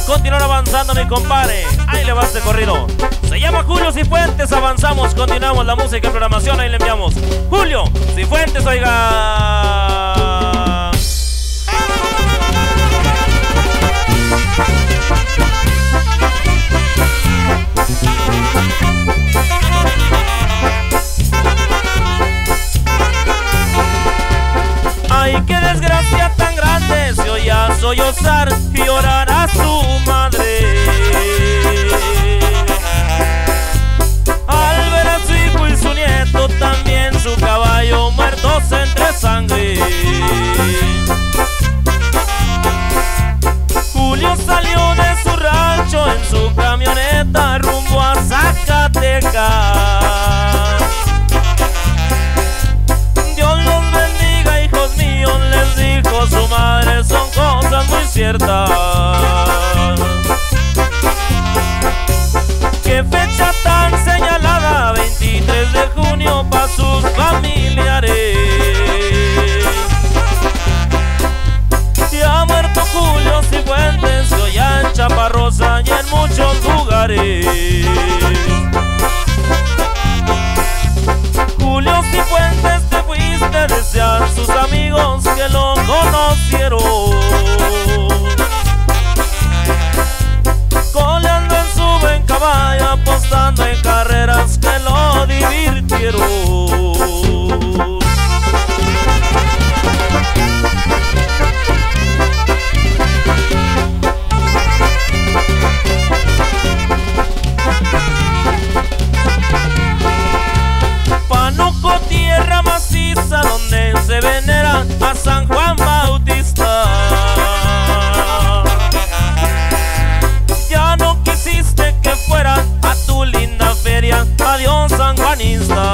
continuar avanzando, mi compadre. Ahí le va este corrido. Se llama Julio Cifuentes, avanzamos, continuamos la música en programación, ahí le enviamos. Julio Cifuentes, oiga. Ay, qué desgracia tan grande, se oía sollozar y llorar a su madre. Al ver a su hijo y su nieto, también su caballo muertos entre sangre. Julio salió de su rancho en su camioneta rumbo a Zacatecas. Dios los bendiga, hijos míos, les dijo su madre, son cosas muy ciertas. Qué fecha tan señalada, 23 de junio para sus familiares. Y ha muerto Julio Cifuentes, hoy en Chaparrosa y en muchos lugares. Julio Cifuentes, te fuiste, desean sus amigos que lo conocieron. Coleando en su buen caballo, apostando en carreras que lo divirtieron. Pánuco, tierra maciza donde se venera a San Juan Bautista. Ya no quisiste que fuera a tu linda feria, adiós sanjuanista.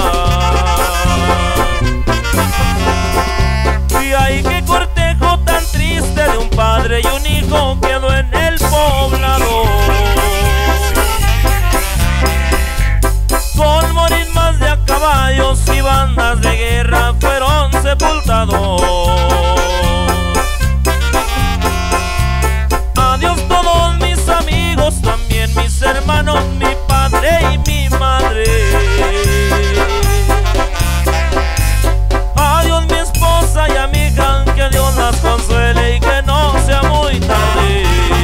Y ay, qué cortejo tan triste de un padre y un hijo quedó en el poblado. Con morismas de a caballos y bandas de guerra fueron sepultados. Adiós todos mis amigos, también mis hermanos, mi padre y mi madre. Adiós mi esposa y a mi hija, que Dios las consuele y que no sea muy tarde.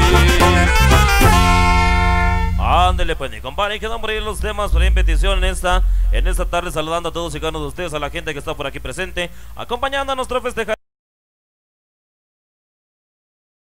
Ándele pues, mi compadre, y quedan por ahí los temas, por ahí en petición en esta tarde, saludando a todos y cada uno de ustedes, a la gente que está por aquí presente, acompañando a nuestro festejar.